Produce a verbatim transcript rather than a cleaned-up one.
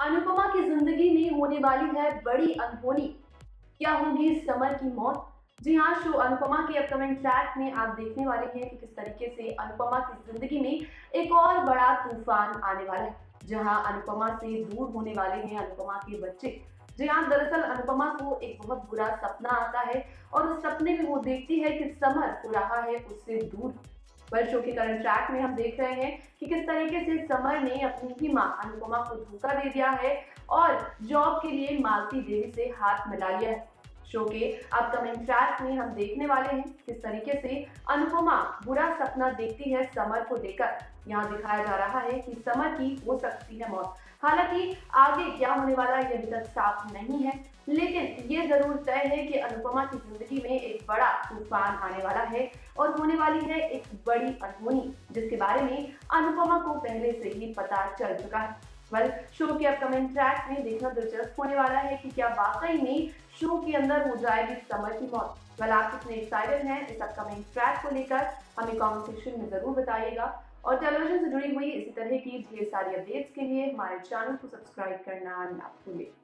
अनुपमा की जिंदगी में होने वाली है बड़ी अनहोनी। क्या होगी समर की मौत? जी हाँ, शो अनुपमा के अपकमिंग ट्रैक में आप देखने वाले हैं कि किस तरीके से अनुपमा की जिंदगी में एक और बड़ा तूफान आने वाला है, जहां अनुपमा से दूर होने वाले हैं अनुपमा के बच्चे। जी हाँ, दरअसल अनुपमा को एक बहुत बुरा सपना आता है और उस सपने में वो देखती है कि समर हो रहा है उससे दूर। पर शो के करंट ट्रैक में हम देख रहे हैं कि किस तरीके से समर ने अपनी ही मां अनुपमा को धोखा दे दिया है और जॉब के लिए मालती देवी से हाथ मिला लिया है। शो के अपकमिंग ट्रैक में हम देखने वाले हैं किस तरीके से अनुपमा बुरा सपना देखती है समर को लेकर। यहाँ दिखाया जा रहा है कि समर की हो सकती है मौत। हालांकि आगे क्या होने वाला है ये अभी तक साफ नहीं है, लेकिन ये जरूर तय है कि अनुपमा की जिंदगी में एक बड़ा तूफान आने वाला है और होने वाली है एक बड़ी अनहोनी, जिसके बारे में अनुपमा को पहले से ही पता चल चुका है। वेल, शो के अपकमिंग ट्रैक में देखना दिलचस्प होने वाला है कि क्या वाकई में शो के अंदर हो जाएगी समर की मौत। वेल, आप कितने एक्साइटेड हैं इस अपकमिंग ट्रैक को लेकर हमें कमेंट सेक्शन में जरूर बताइएगा और टेलीविजन से जुड़ी हुई इसी तरह की ढेर सारी अपडेट्स के लिए हमारे चैनल को सब्सक्राइब करना ना भूलें।